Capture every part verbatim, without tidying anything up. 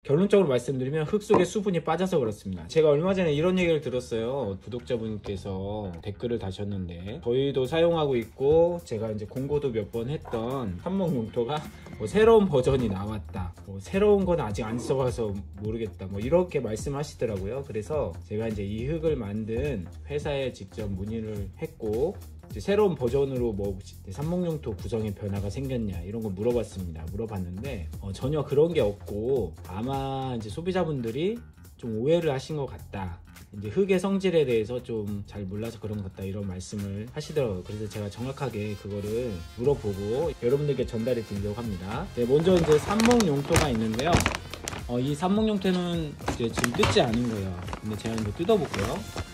결론적으로 말씀드리면 흙 속에 수분이 빠져서 그렇습니다. 제가 얼마 전에 이런 얘기를 들었어요. 구독자분께서 댓글을 다셨는데, 저희도 사용하고 있고 제가 이제 공고도 몇 번 했던 삽목용토가 뭐 새로운 버전이 나왔다, 뭐 새로운 건 아직 안 써봐서 모르겠다, 뭐 이렇게 말씀하시더라고요. 그래서 제가 이제 이 흙을 만든 회사에 직접 문의를 했고, 이제 새로운 버전으로 뭐 삽목용토 구성의 변화가 생겼냐 이런 거 물어봤습니다. 물어봤는데 어, 전혀 그런 게 없고, 아마 이제 소비자분들이 좀 오해를 하신 것 같다, 이제 흙의 성질에 대해서 좀 잘 몰라서 그런 것 같다, 이런 말씀을 하시더라고요. 그래서 제가 정확하게 그거를 물어보고 여러분들께 전달해 드리려고 합니다. 네, 먼저 이제 삽목용토가 있는데요. 어, 이 삽목용토는 이제 지금 뜯지 않은 거예요. 근데 제가 이제 뜯어볼게요.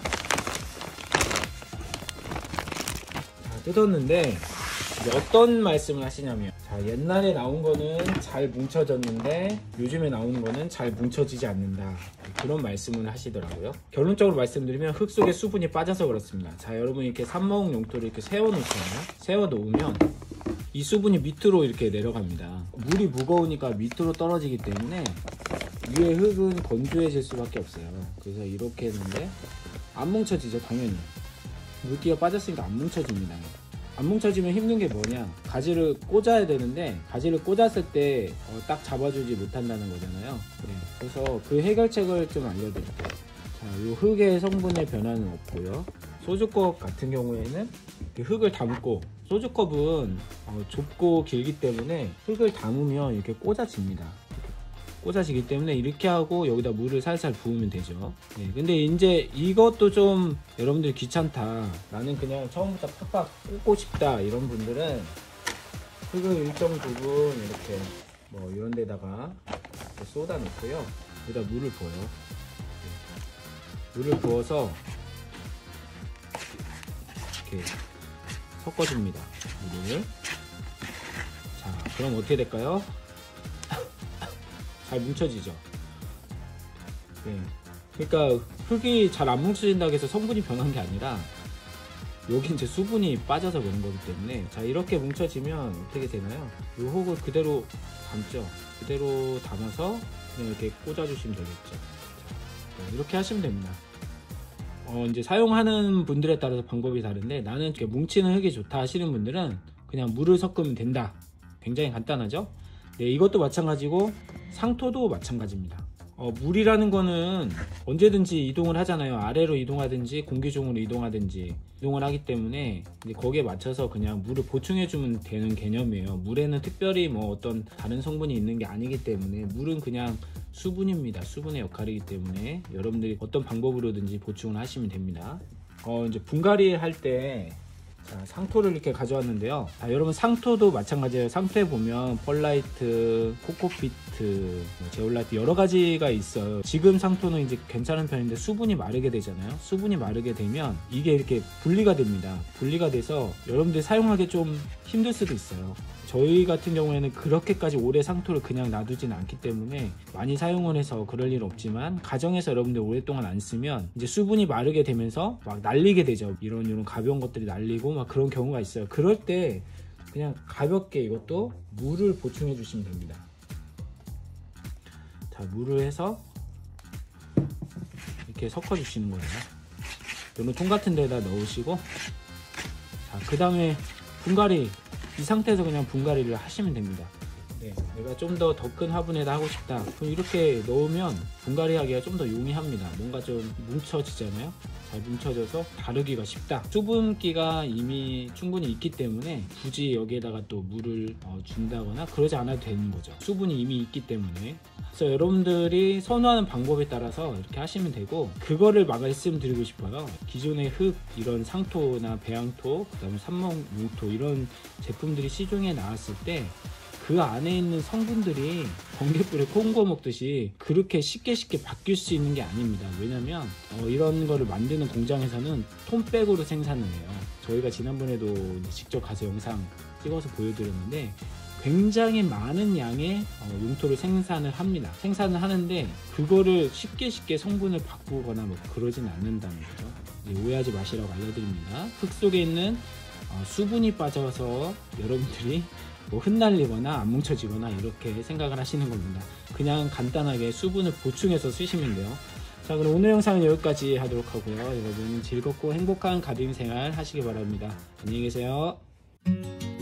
자, 뜯었는데 이제 어떤 말씀을 하시냐면, 자, 옛날에 나온 거는 잘 뭉쳐졌는데 요즘에 나오는 거는 잘 뭉쳐지지 않는다, 그런 말씀을 하시더라고요. 결론적으로 말씀드리면 흙 속에 수분이 빠져서 그렇습니다. 자, 여러분 이렇게 삽목용토를 이렇게 세워 놓잖아요. 세워 놓으면 이 수분이 밑으로 이렇게 내려갑니다. 물이 무거우니까 밑으로 떨어지기 때문에 위에 흙은 건조해질 수밖에 없어요. 그래서 이렇게 했는데 안 뭉쳐지죠. 당연히 물기가 빠졌으니까 안 뭉쳐집니다. 안 뭉쳐지면 힘든 게 뭐냐, 가지를 꽂아야 되는데 가지를 꽂았을 때 딱 어, 잡아주지 못한다는 거잖아요. 네, 그래서 그 해결책을 좀 알려드릴게요. 자, 이 흙의 성분의 변화는 없고요. 소주컵 같은 경우에는 흙을 담고, 소주컵은 어, 좁고 길기 때문에 흙을 담으면 이렇게 꽂아집니다. 꽂아지기 때문에 이렇게 하고 여기다 물을 살살 부으면 되죠. 네, 근데 이제 이것도 좀 여러분들 귀찮다, 나는 그냥 처음부터 팍팍 꽂고 싶다, 이런 분들은 흙을 일정 부분 이렇게 뭐 이런 데다가 쏟아 놓고요. 여기다 물을 부어요. 네, 물을 부어서 이렇게 섞어줍니다. 물을. 자, 그럼 어떻게 될까요? 잘 뭉쳐지죠. 네. 그러니까 흙이 잘 안 뭉쳐진다고 해서 성분이 변한 게 아니라 여기 이제 수분이 빠져서 그런 거기 때문에, 자, 이렇게 뭉쳐지면 어떻게 되나요? 이 흙을 그대로 담죠. 그대로 담아서 그냥 이렇게 꽂아주시면 되겠죠. 자, 이렇게 하시면 됩니다. 어, 이제 사용하는 분들에 따라서 방법이 다른데, 나는 이렇게 뭉치는 흙이 좋다 하시는 분들은 그냥 물을 섞으면 된다. 굉장히 간단하죠? 네, 이것도 마찬가지고 상토도 마찬가지입니다. 어, 물이라는 거는 언제든지 이동을 하잖아요. 아래로 이동하든지 공기중으로 이동하든지 이동을 하기 때문에 이제 거기에 맞춰서 그냥 물을 보충해 주면 되는 개념이에요. 물에는 특별히 뭐 어떤 다른 성분이 있는 게 아니기 때문에, 물은 그냥 수분입니다. 수분의 역할이기 때문에 여러분들이 어떤 방법으로든지 보충을 하시면 됩니다. 어, 이제 분갈이 할 때 자, 상토를 이렇게 가져왔는데요. 자, 여러분 상토도 마찬가지예요. 상토에 보면 펄라이트, 코코피트, 제올라이트 여러 가지가 있어요. 지금 상토는 이제 괜찮은 편인데 수분이 마르게 되잖아요. 수분이 마르게 되면 이게 이렇게 분리가 됩니다. 분리가 돼서 여러분들이 사용하기 좀 힘들 수도 있어요. 저희 같은 경우에는 그렇게까지 오래 상토를 그냥 놔두진 않기 때문에 많이 사용을 해서 그럴 일 없지만, 가정에서 여러분들 오랫동안 안 쓰면 이제 수분이 마르게 되면서 막 날리게 되죠. 이런 이런 가벼운 것들이 날리고 막 그런 경우가 있어요. 그럴 때 그냥 가볍게 이것도 물을 보충해 주시면 됩니다. 자, 물을 해서 이렇게 섞어 주시는 거예요. 이런 통 같은 데다 넣으시고, 자, 그 다음에 분갈이, 이 상태에서 그냥 분갈이를 하시면 됩니다. 네, 내가 좀 더 더 큰 화분에다 하고 싶다, 그럼 이렇게 넣으면 분갈이 하기가 좀 더 용이합니다. 뭔가 좀 뭉쳐지잖아요. 잘 뭉쳐져서 다루기가 쉽다. 수분기가 이미 충분히 있기 때문에 굳이 여기에다가 또 물을 어, 준다거나 그러지 않아도 되는 거죠. 수분이 이미 있기 때문에. 그래서 여러분들이 선호하는 방법에 따라서 이렇게 하시면 되고, 그거를 말씀드리고 싶어요. 기존의 흙, 이런 상토나 배양토, 그 다음에 삽목용토 이런 제품들이 시중에 나왔을 때 그 안에 있는 성분들이 번개불에 콩 구워 먹듯이 그렇게 쉽게 쉽게 바뀔 수 있는 게 아닙니다. 왜냐면 어, 이런 거를 만드는 공장에서는 톤백으로 생산을 해요. 저희가 지난번에도 직접 가서 영상 찍어서 보여드렸는데 굉장히 많은 양의 어, 용토를 생산을 합니다. 생산을 하는데 그거를 쉽게 쉽게 성분을 바꾸거나 뭐 그러진 않는다는 거죠. 이제 오해하지 마시라고 알려드립니다. 흙 속에 있는 어, 수분이 빠져서 여러분들이 뭐 흩날리거나 안 뭉쳐지거나 이렇게 생각을 하시는 겁니다. 그냥 간단하게 수분을 보충해서 쓰시면 돼요. 자, 그럼 오늘 영상은 여기까지 하도록 하고요. 여러분 즐겁고 행복한 가드닝 생활 하시기 바랍니다. 안녕히 계세요.